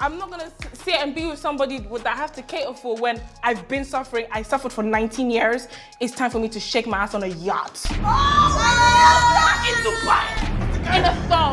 I'm not gonna sit and be with somebody that I have to cater for when I've been suffering. I suffered for 19 years. It's time for me to shake my ass on a yacht. Oh, in Dubai. In a thong.